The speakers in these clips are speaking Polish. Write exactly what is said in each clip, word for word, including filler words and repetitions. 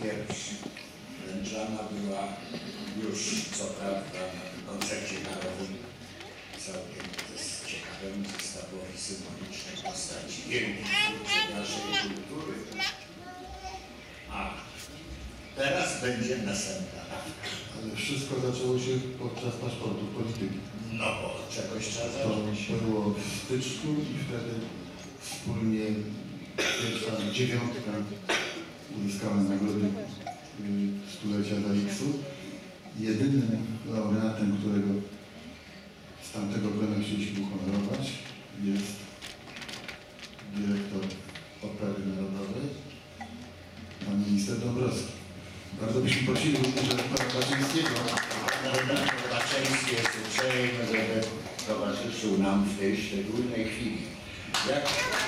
pierwszy. Wręczana była już, co prawda, na koncercie narodowym całkiem z ciekawym zestawowi symbolicznej postaci wielkich twórców naszej kultury. A teraz będzie następna dawka. Ale wszystko zaczęło się podczas paszportu polityki. No bo od czegoś trzeba To zacząć. było w styczniu i wtedy wspólnie pierwsza dziewiątka uzyskała nagrody y, stulecia Z A X-u. Jedynym laureatem, którego z tamtego planu chcieliśmy uhonorować, jest dyrektor Opery Narodowej, pan minister Dąbrowski. Bardzo byśmy prosili również redaktora Baczyńskiego. Redaktor Baczyński jest uprzejmy, żeby towarzyszył nam w tej szczególnej chwili. Jak...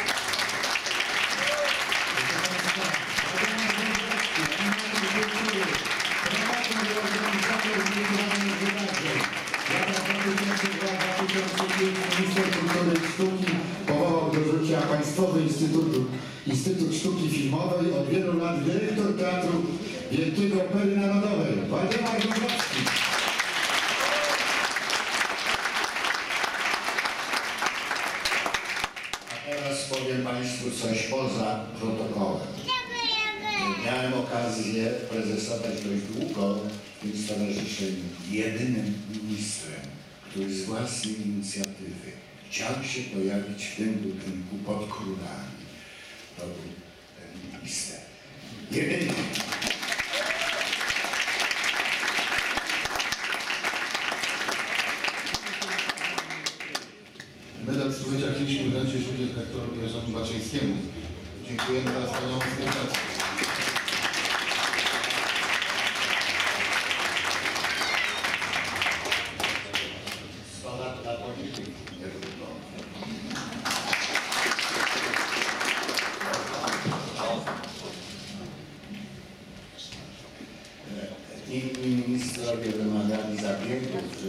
Minister Kultury i Sztuki powołał do życia Państwowy Instytut, Instytut Sztuki Filmowej, od wielu lat dyrektor Teatru Wielkiego Opery Narodowej, Waldemar Dąbrowski. A teraz powiem Państwu coś poza protokołem. Miałem okazję prezesować dość długo w tym stowarzyszeniu. Jedynym ministrem, który z własnej inicjatywy chciał się pojawić w tym budynku pod królami, to był ten minister. Jedyny. Medal stulecia chcieliśmy wręczyć również dyrektorowi Jerzemu Baczyńskiemu. Dziękujemy za wspaniałą współpracę. sto lat na polityki nie wygląda. Inni ministrowie wymagali zabiegów,